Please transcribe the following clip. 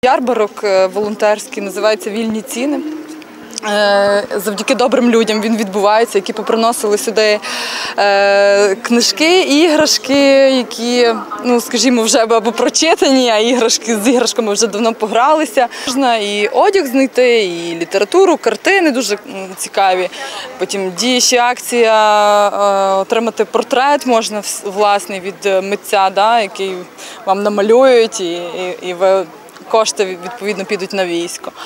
Ярмарок волонтерський називається «Вільні ціни». Завдяки добрим людям він відбувається, які поприносили сюди книжки, іграшки, які, скажімо, вже або прочитані, а з іграшками вже давно погралися. Можна і одяг знайти, і літературу, картини дуже цікаві. Потім діє ще акція отримати портрет можна власний від митця, який вам намалюють, і кошти відповідно підуть на військо.